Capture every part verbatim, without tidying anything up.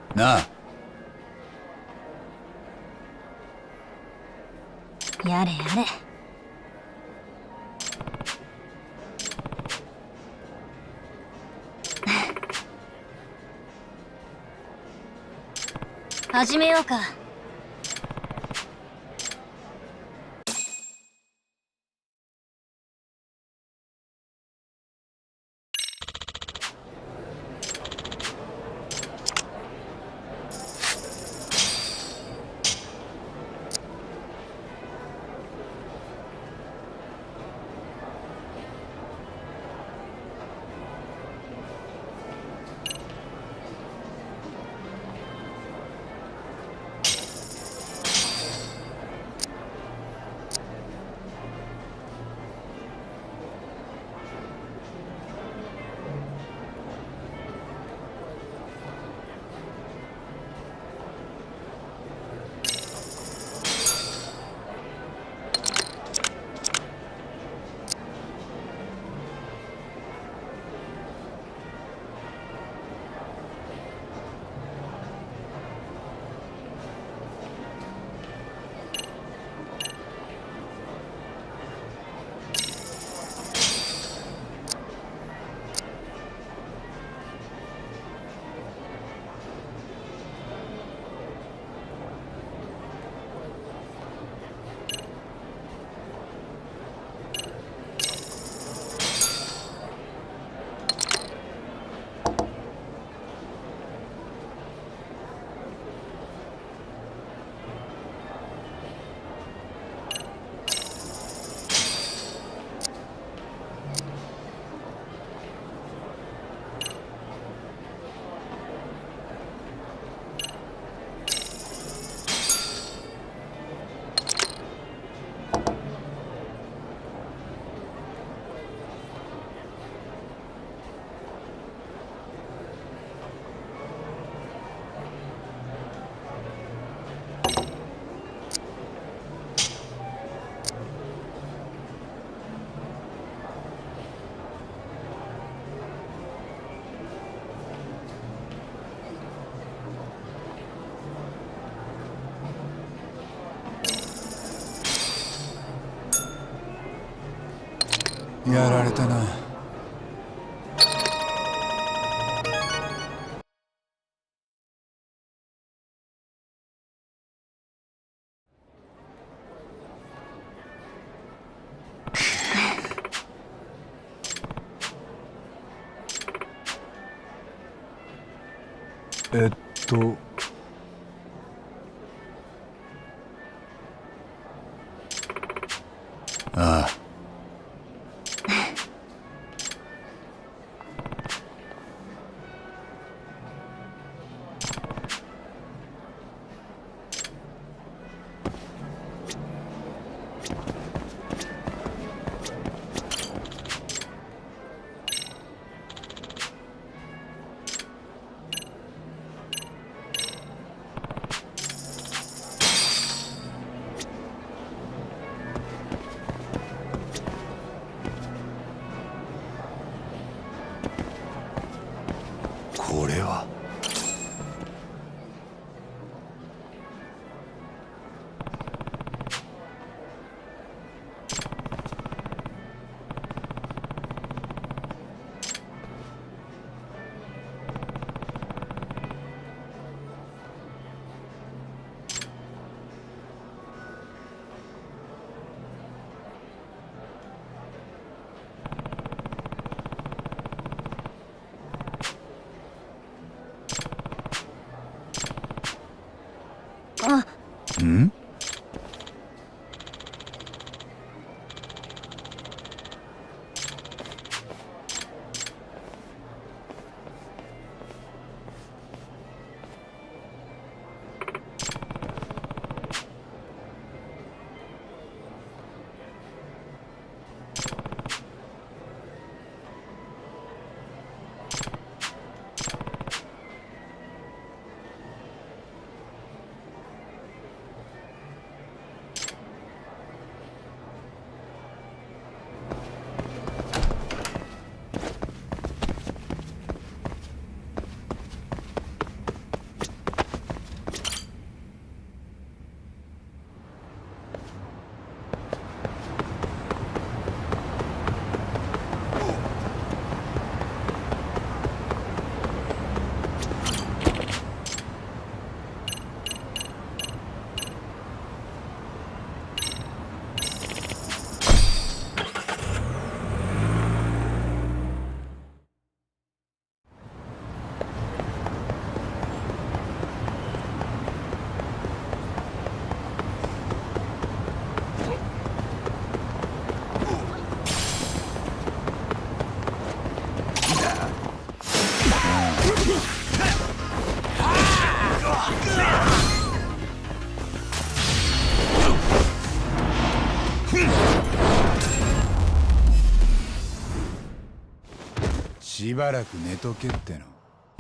なあ。 やれやれ。始めようか。 やられたな。えっとああ。これはあ、 ん？ しばらく寝とけっての。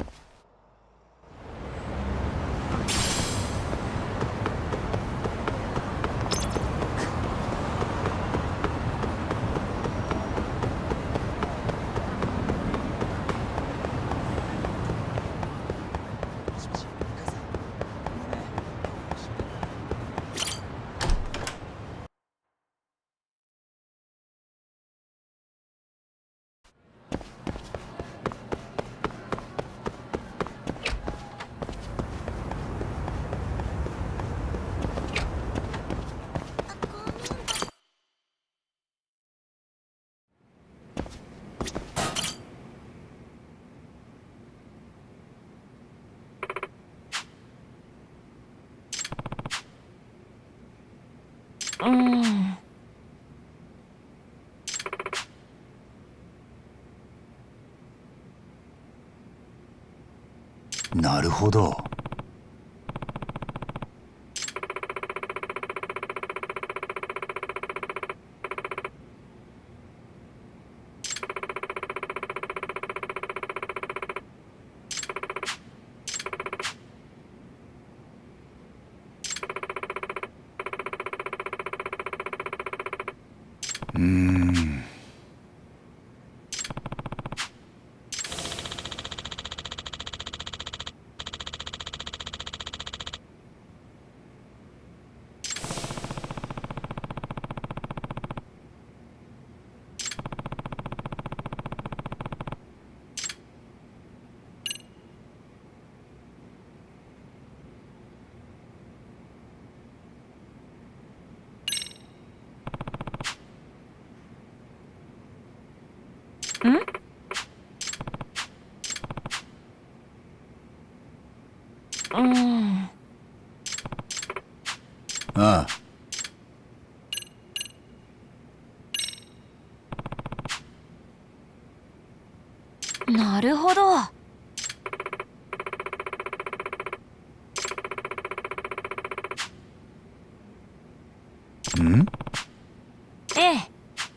うーん。 なるほど。うーん。 ん？うーん。 ああ。 なるほど。 ん？ ええ。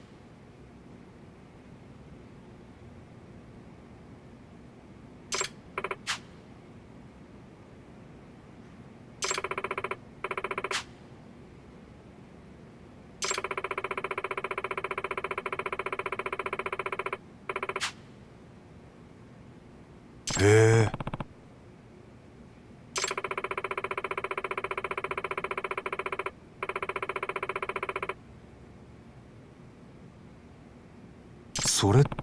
へえ。それって。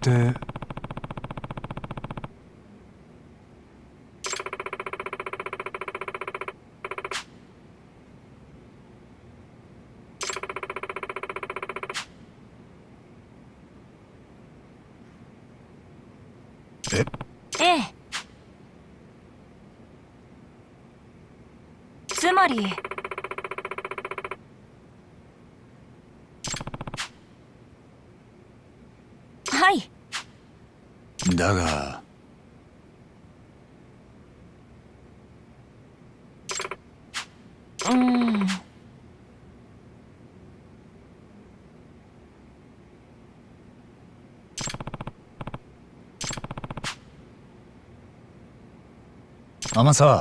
え？ ええ。つまり。はい。 だが。 うーん。 甘さ。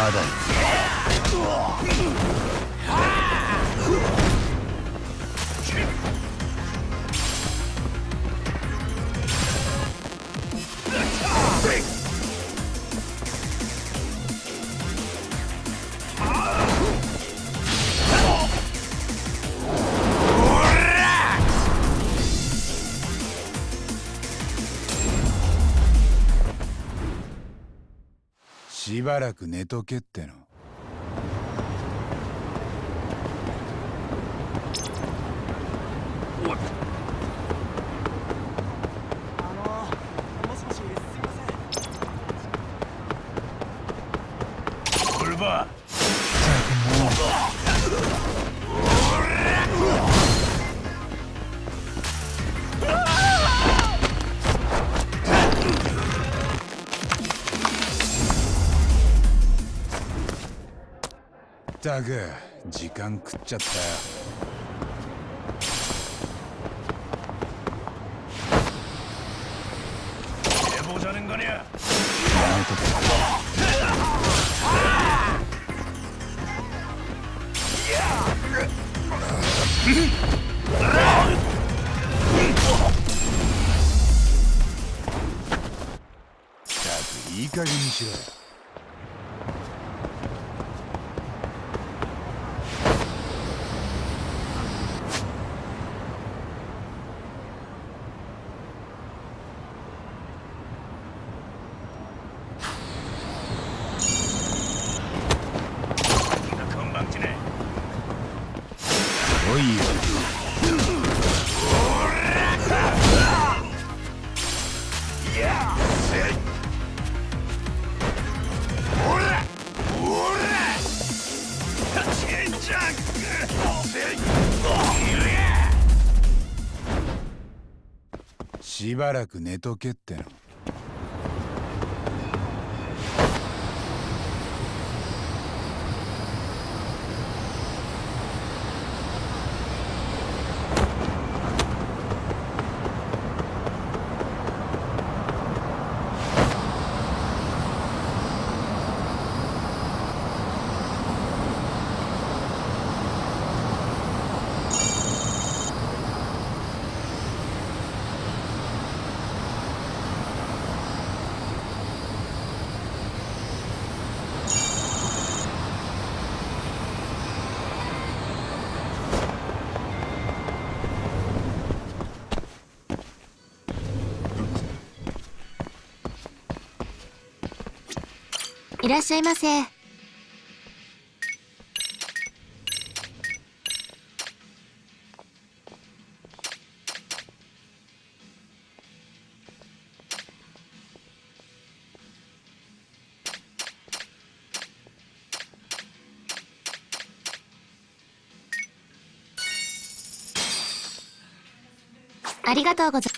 だしばらく寝とけっての。ばったく時間食っちゃったよ。冷房じゃねんがにゃ。やめとけ。いい加減にしろよ。おいよ。しばらく寝とけっての。 いらっしゃいませ。ありがとうございます。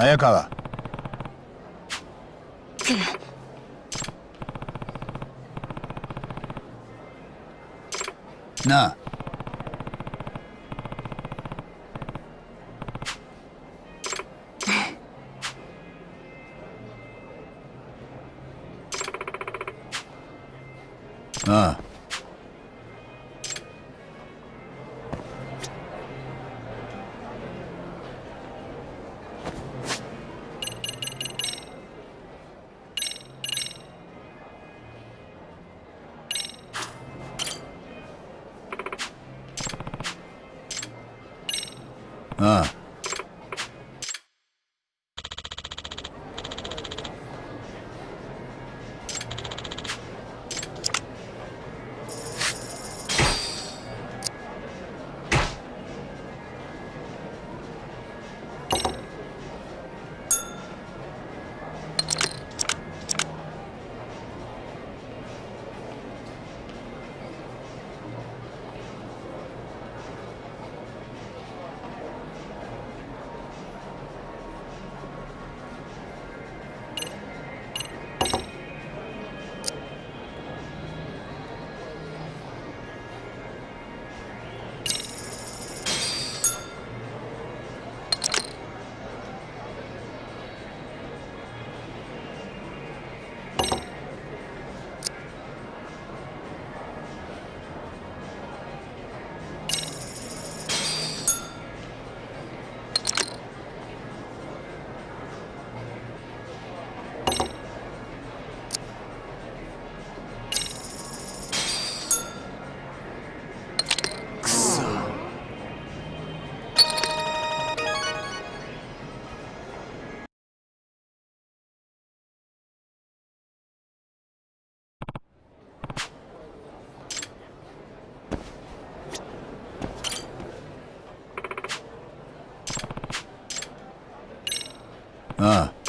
早川。なあ。ああ。ああ。ああ。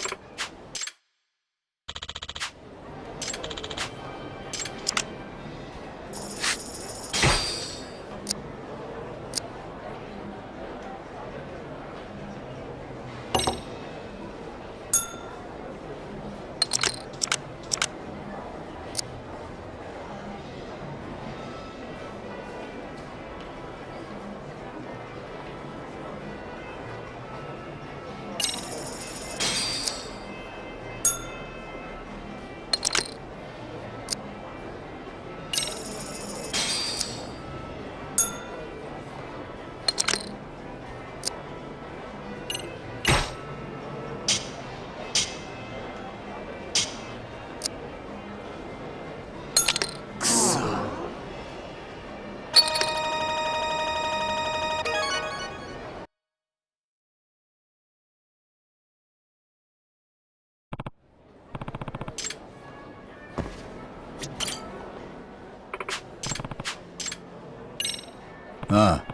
ああ。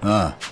ああ。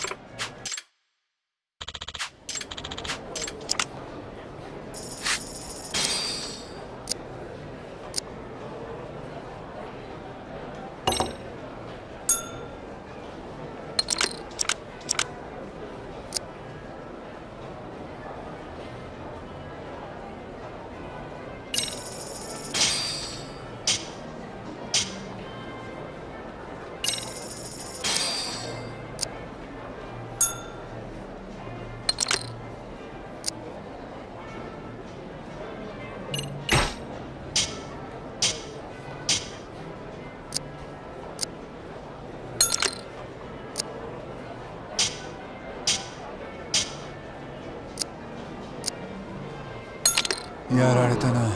やられたな。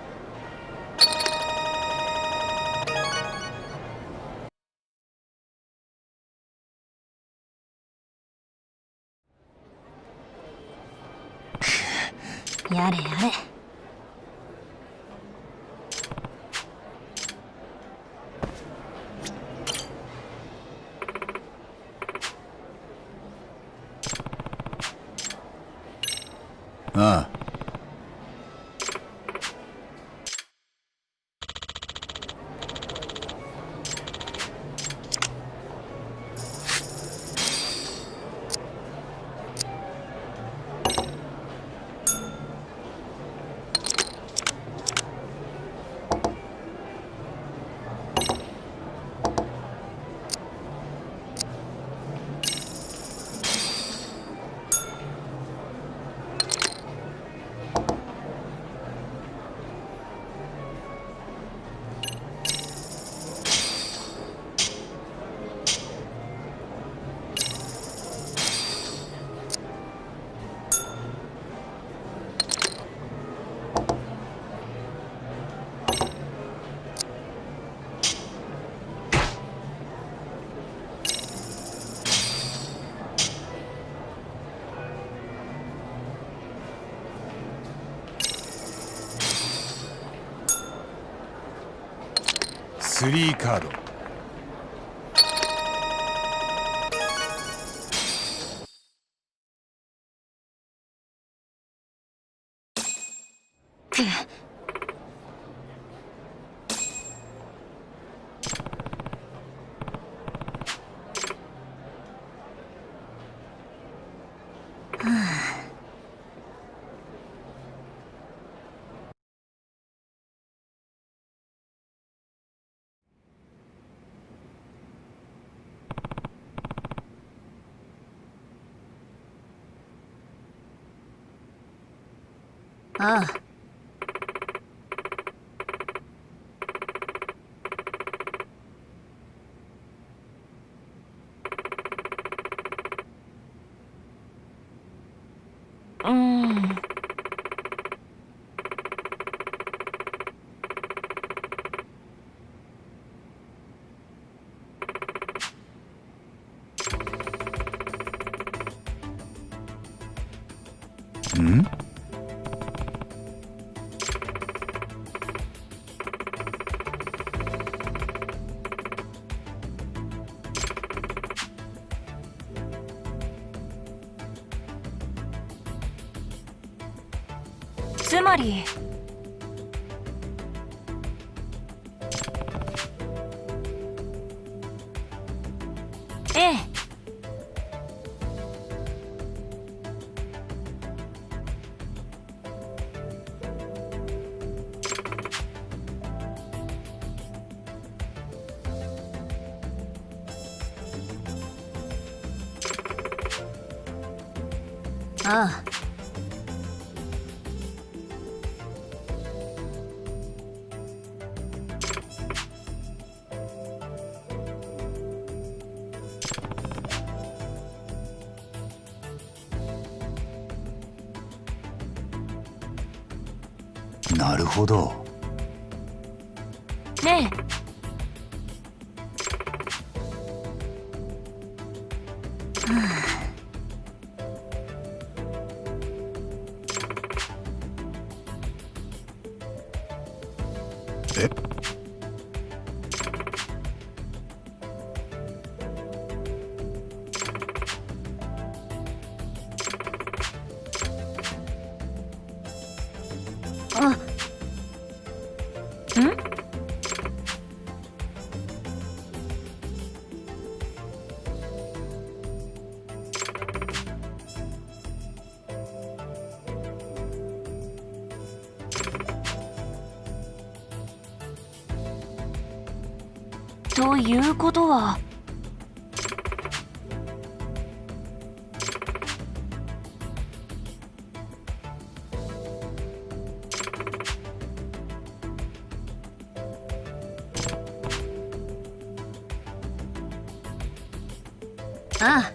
やれやれ。 ああ。スリーカード。 ああ。うーん。 ん？ つまりええ。ああ。 なるほど。 ねえ。はあ。 え？ あ、ん？ということは。ああ。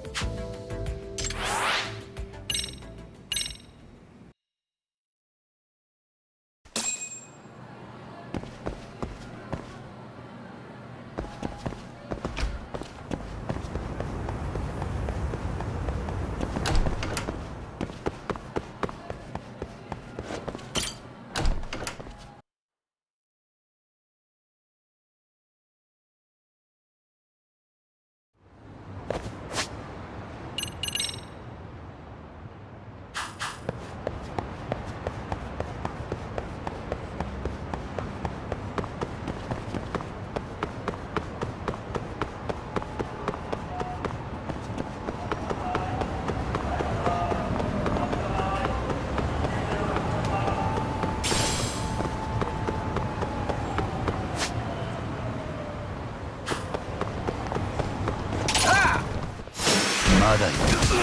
まだいる。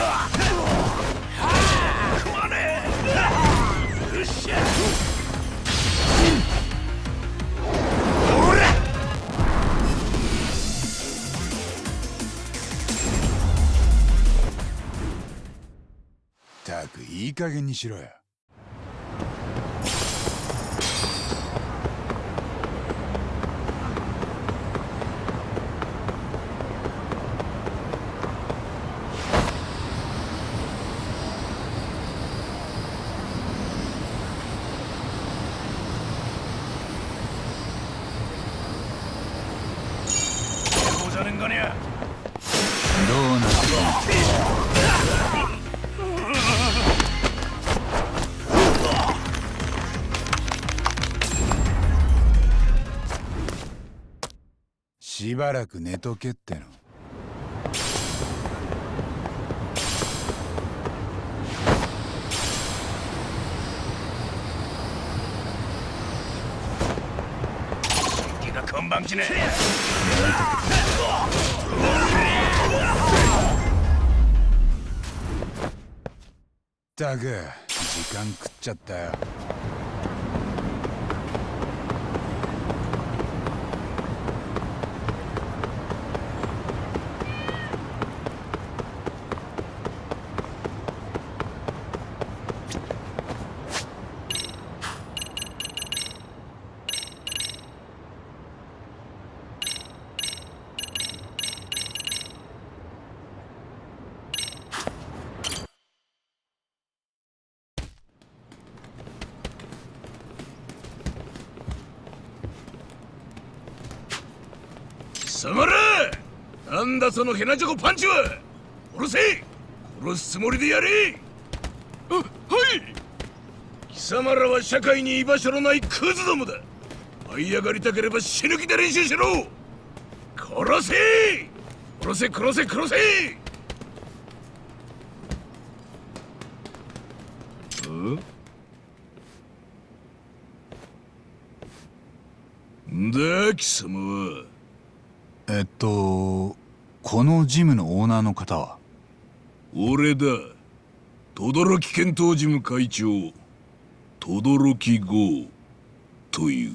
ったくいい加減にしろよ。 どうなってしばらく寝とけっての。 気が根番きねえ。 ったく時間食っちゃったよ。 下がれ！なんだそのヘナチョコパンチは！殺せ！殺すつもりでやれ！あ、はい！貴様らは社会に居場所のないクズどもだ。這い上がりたければ死ぬ気で練習しろ！殺せ！殺せ殺せ殺せ！んだ貴様は。 えっとこのジムのオーナーの方は？ 俺だ。轟検討事務会長轟剛という。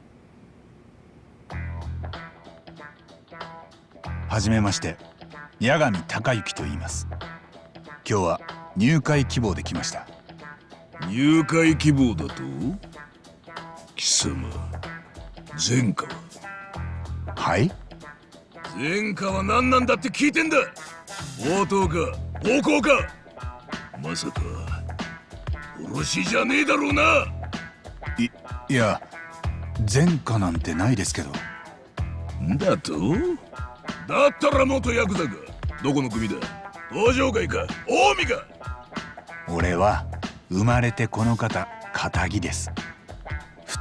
はじめまして、八神隆之と言います。今日は入会希望で来ました。 入会希望だと？貴様前科は？ はい？ 前科は何なんだって聞いてんだ。強盗か暴行か、まさか殺しじゃねえだろうな。 いいや前科なんてないですけど。 だと？だったら元ヤクザか。どこの組だ？東上会か近江か？ 俺は生まれてこの方、堅気です。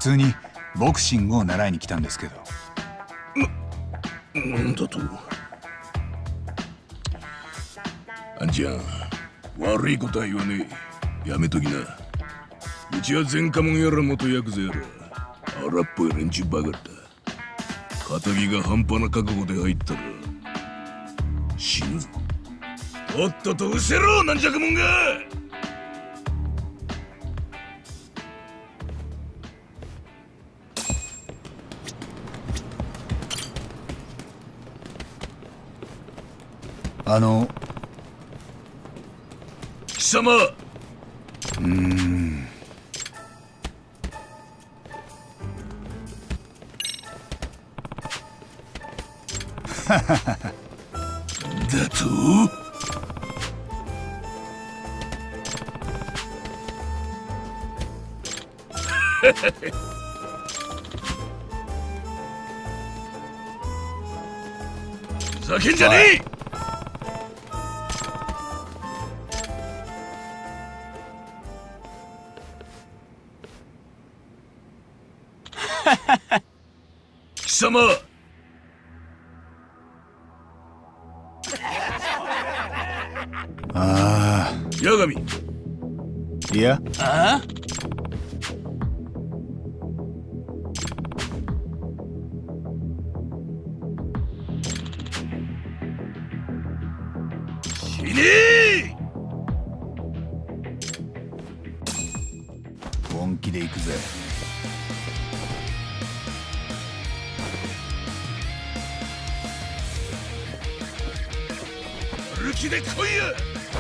通にボクシングを習いに来たんですけど。 な、なんだと。あんちゃん、悪いことは言わねえ。やめときな。うちは前科者やら元ヤクザやら荒っぽい連中ばかりだ。仇が半端な覚悟で入ったら死ぬぞ。とっとと失せろ、軟弱者が。 あの貴様。 うーんだとふざけんじゃねえ。貴様。 ああ、 八神。 いや、 あ死ねえ。 本気で行くぜ。 歩きで来いや。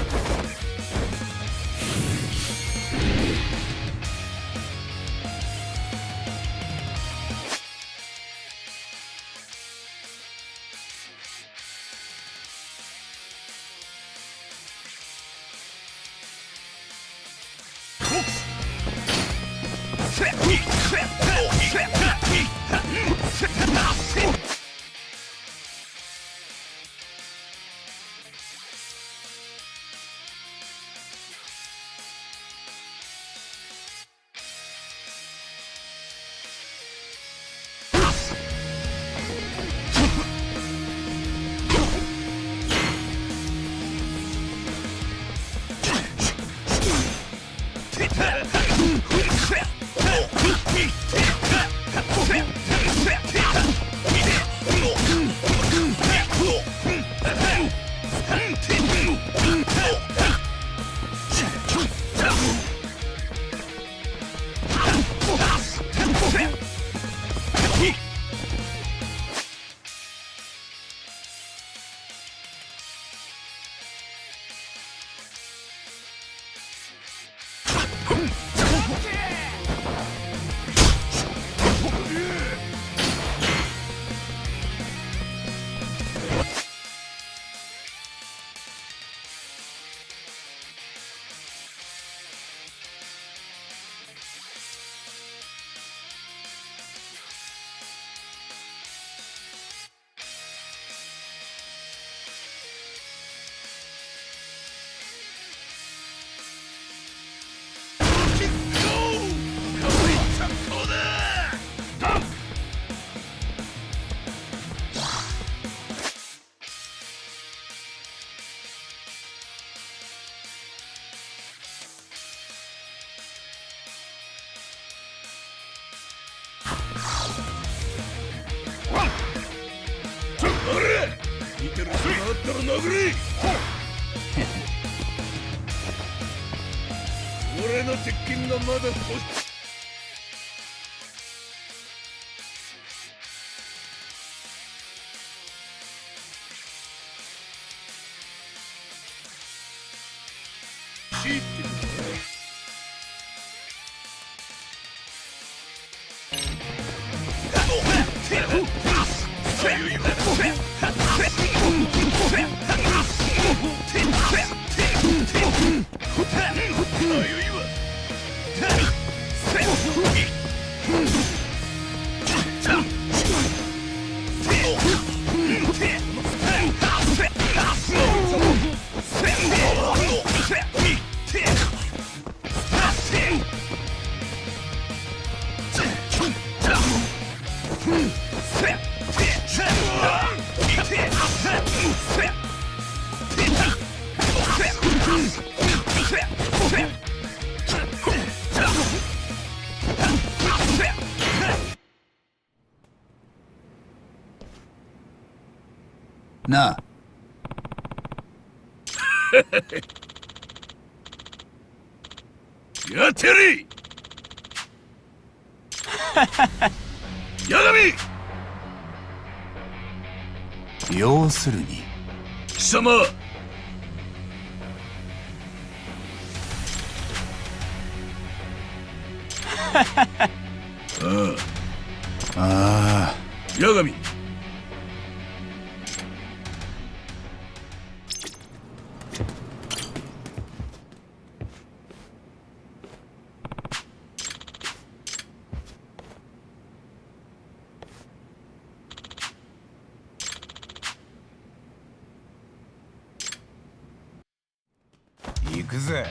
見てる人があったら殴れ。俺の鉄拳がまだ欲しいってなあ。 やってやれ。八神。 要するに貴様。ああ。 ああ。 八神。 行くぜ。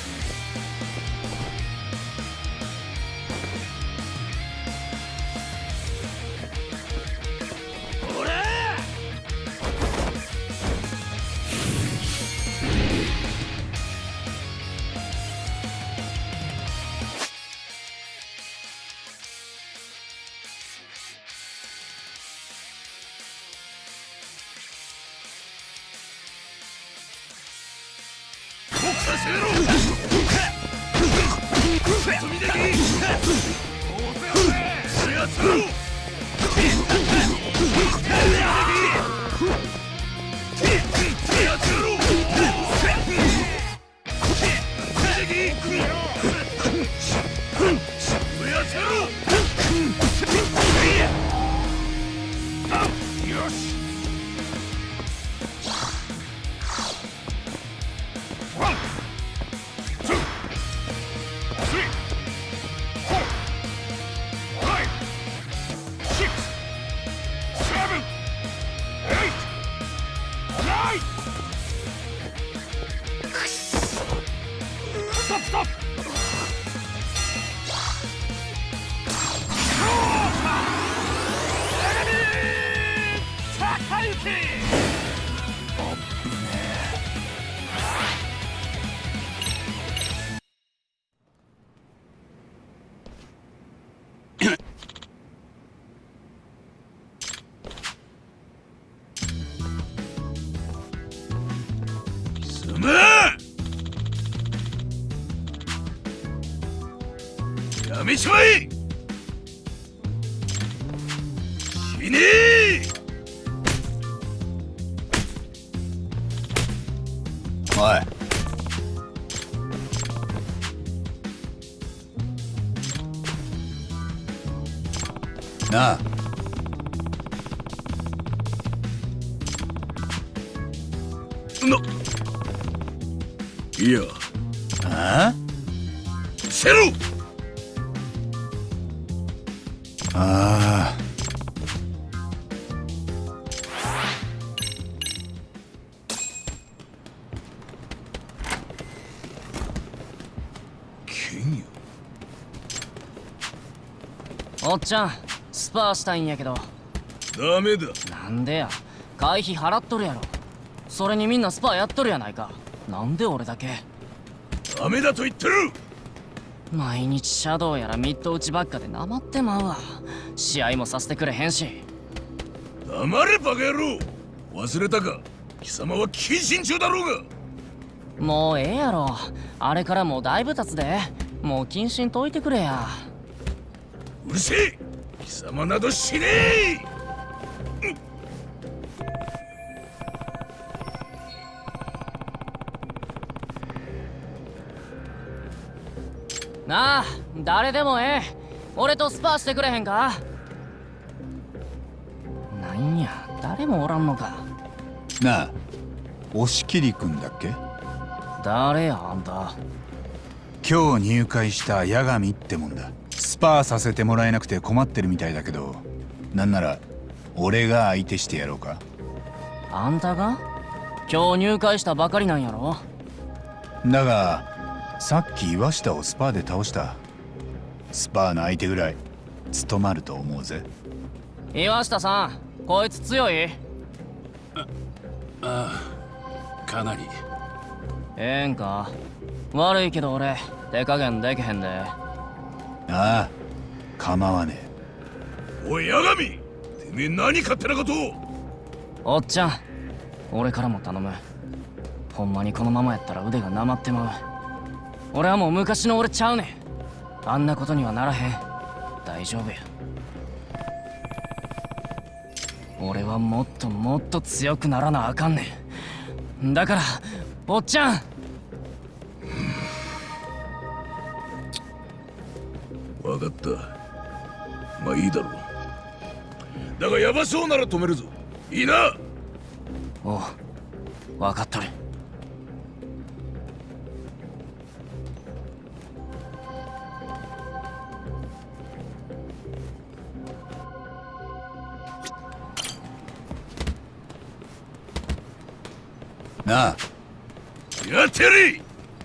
させろ。積み出き。それやつろ。よし。やめちまえ。死ねえ。 おい。なあ。 ないや。 ああ。 せろ。 ああ。 剣よ。おっちゃん、スパーしたいんやけど。 ダメだ。 なんでや、会費払っとるやろ。それにみんなスパーやっとるやないか。なんで俺だけ。 ダメだと言ってる。 毎日シャドウやらミッド打ちばっかでなまってまうわ。試合もさせてくれへんし。 黙れバカ野郎。忘れたか、貴様は謹慎中だろうが。 もうええやろ。あれからもうだいぶ経つで。もう謹慎解いてくれや。 うるせえ。貴様など死ねえ。 なあ、誰でもええ。俺とスパーしてくれへんか。なんや、誰もおらんのか。 なあ、押切くんだっけ？ 誰やあんた。 今日入会した八神ってもんだ。スパーさせてもらえなくて困ってるみたいだけど、なんなら俺が相手してやろうか。 あんたが？今日入会したばかりなんやろ。 だがさっき岩下をスパーで倒した。スパーの相手ぐらい務まると思うぜ。 岩下さん、こいつ強い？ ああ、かなり。 ええんか。悪いけど俺手加減できへんで。 ああ、構わねえ。おい八神、てめえ何勝手なことを。 おっちゃん、 俺からも頼む。ほんまにこのままやったら腕がなまってまう。俺はもう昔の俺ちゃうねん。あんなことにはならへん。大丈夫や。俺はもっともっと強くならなあかんねん。だからおっちゃん。 分かった。まあいいだろう。だがヤバそうなら止めるぞ。いいな。 おう、分かっとる。 なあ、 やってやれ。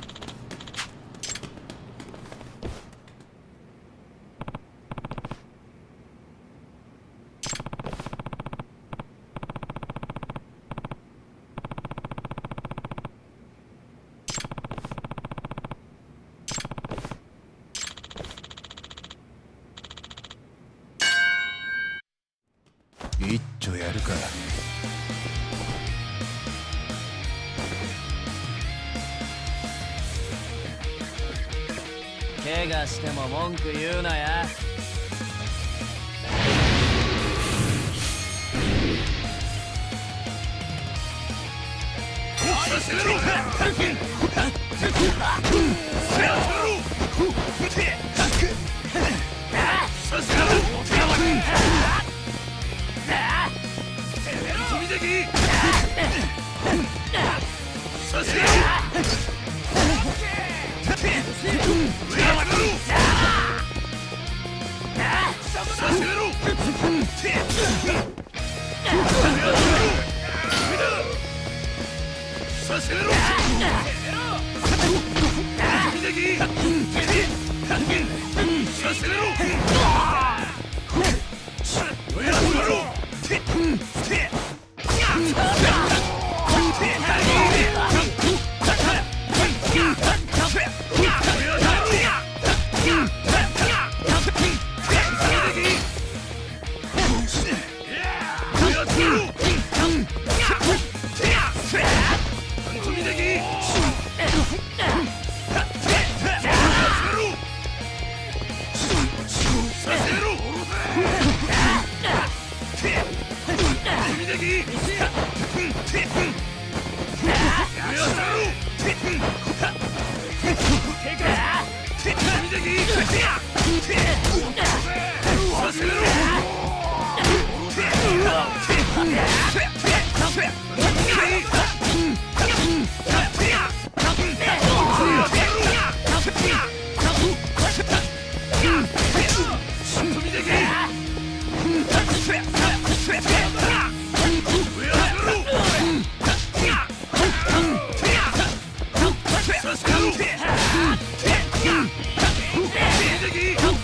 一丁やるか。 怪我しても文句言うなや。 攻めろ。させろ。飛び出き。させろ。させろ。させろ。飛び出き。させ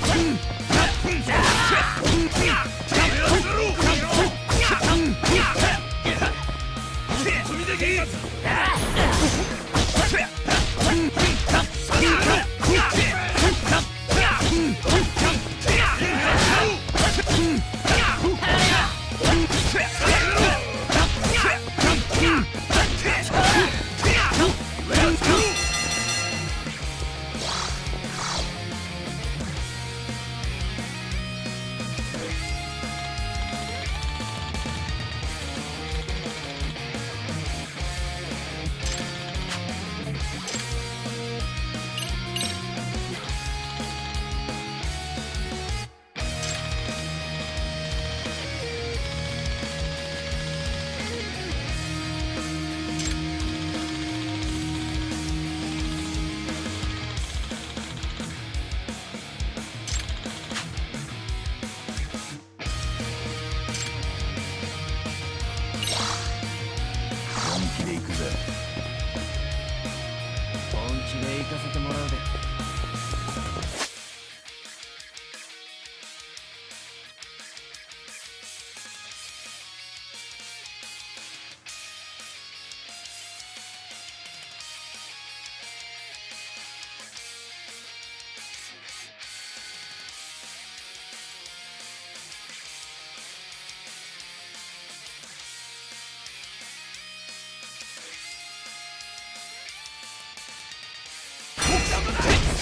ろ。Yeah!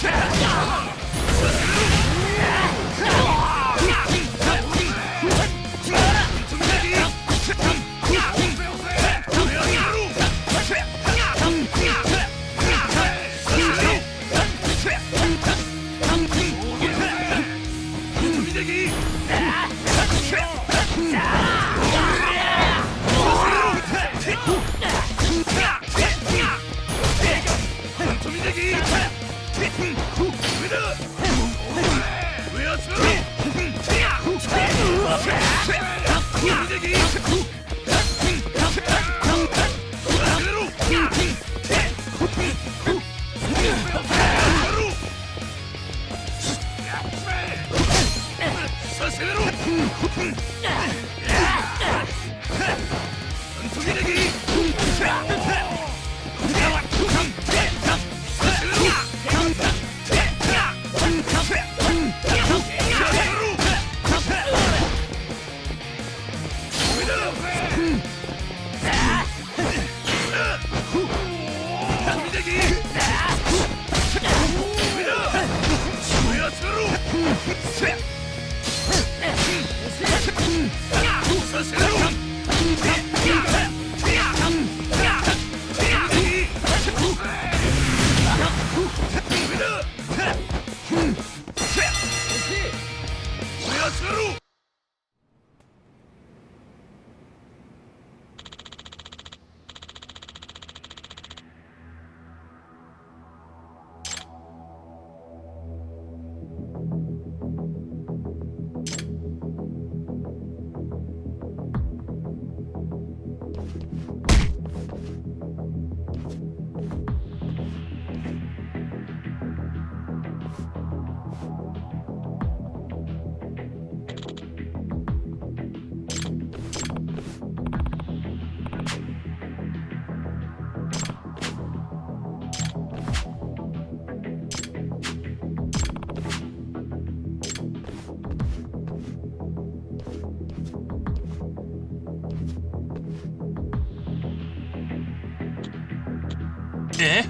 え？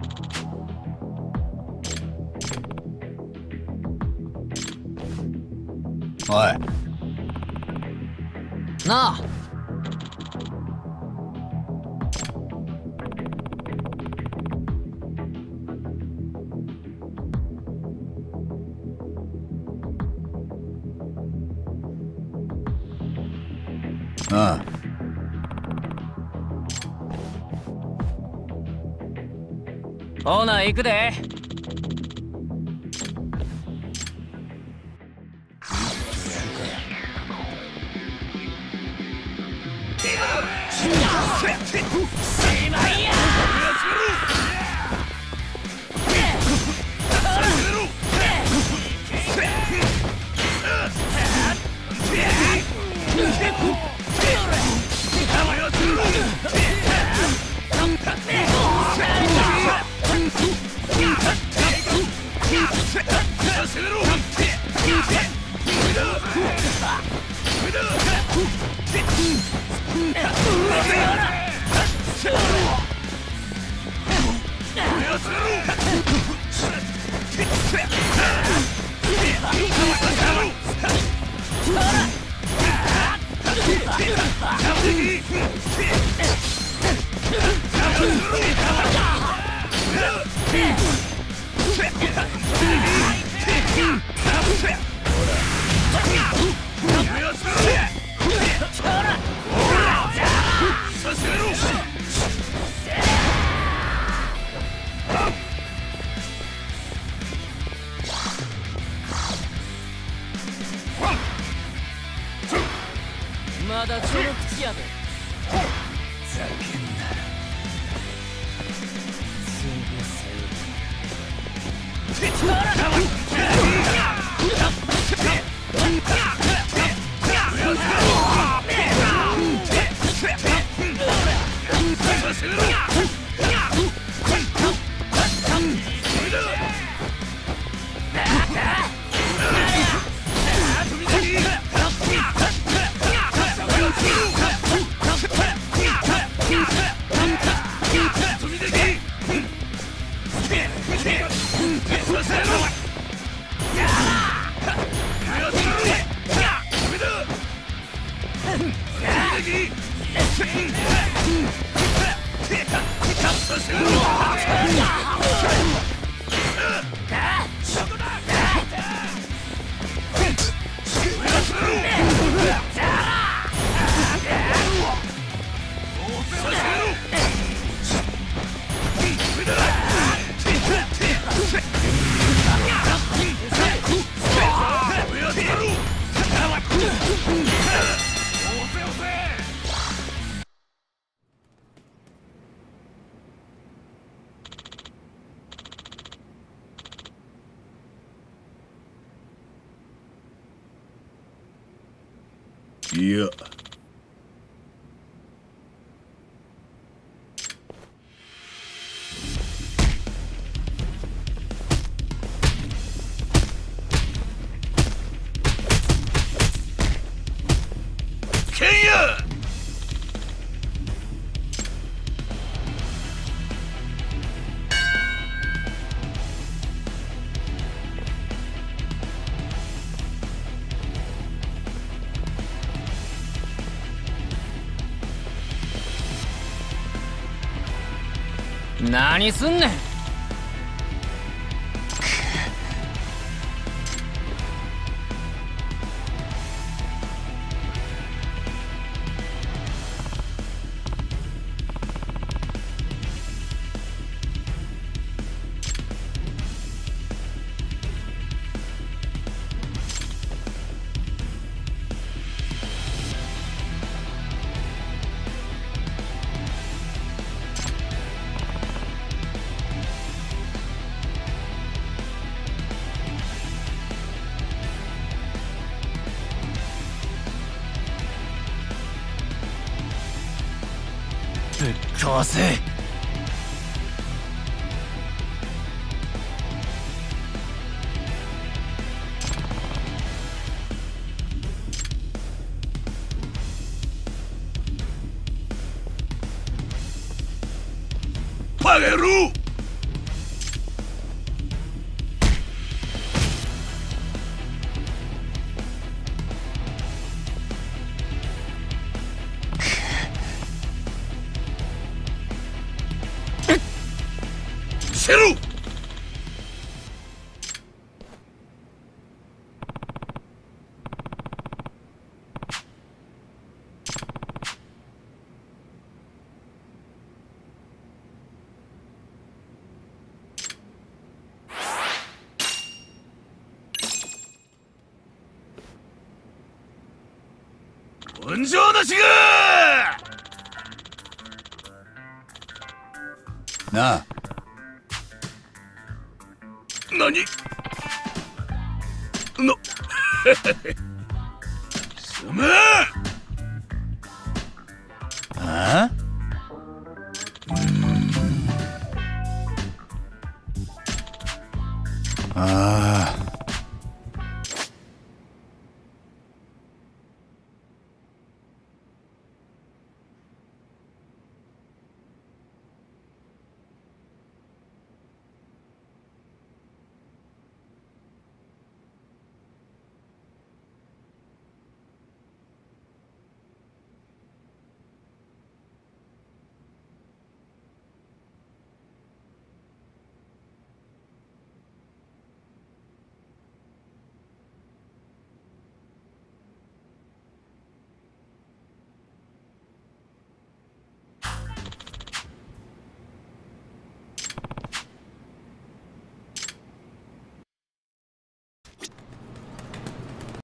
おい。 なあ。 ああ。 ほな行くで。まだ序の口やで。 ざけんな。 飛び出きいや、ケンヤ何すんねん。ぶっ壊せ。 バカ野郎。せろ。根性なしがなあ、 何のすまん。 ああ、ああ。